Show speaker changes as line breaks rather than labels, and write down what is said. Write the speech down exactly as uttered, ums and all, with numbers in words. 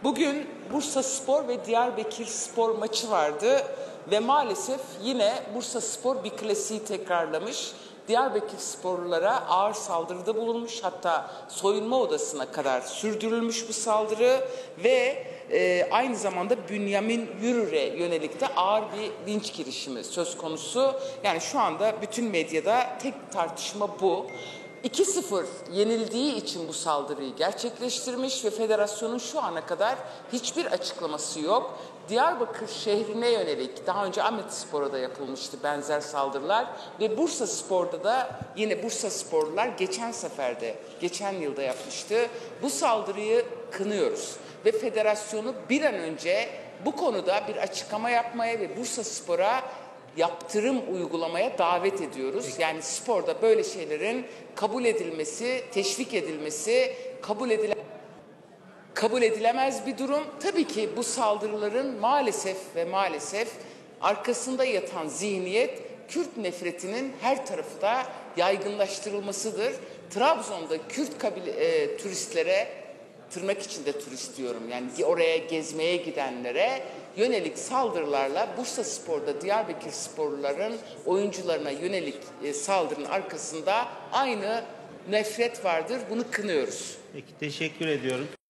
Bugün Bursaspor ve Diyarbakırspor maçı vardı ve maalesef yine Bursaspor bir klasiği tekrarlamış. Diyarbakırsporlulara ağır saldırıda bulunmuş, hatta soyunma odasına kadar sürdürülmüş bu saldırı ve e, aynı zamanda Bünyamin Yürür'e yönelik de ağır bir linç girişimi söz konusu. Yani şu anda bütün medyada tek tartışma bu. iki sıfır yenildiği için bu saldırıyı gerçekleştirmiş ve federasyonun şu ana kadar hiçbir açıklaması yok. Diyarbakır şehrine yönelik daha önce Ahmetspor'a da yapılmıştı benzer saldırılar ve Bursaspor'da da yine Bursasporlular geçen seferde, geçen yılda yapmıştı. Bu saldırıyı kınıyoruz ve federasyonu bir an önce bu konuda bir açıklama yapmaya ve Bursaspor'a yaptırım uygulamaya davet ediyoruz. Yani sporda böyle şeylerin kabul edilmesi, teşvik edilmesi kabul edile kabul edilemez bir durum. Tabii ki bu saldırıların maalesef ve maalesef arkasında yatan zihniyet Kürt nefretinin her tarafı da yaygınlaştırılmasıdır. Trabzon'da Kürt kabile, e, turistlere, tırnak içinde turist diyorum, yani oraya gezmeye gidenlere yönelik saldırılarla Bursaspor'da Diyarbakırsporluların oyuncularına yönelik e, saldırının arkasında aynı nefret vardır. Bunu kınıyoruz.
Peki, teşekkür ediyorum.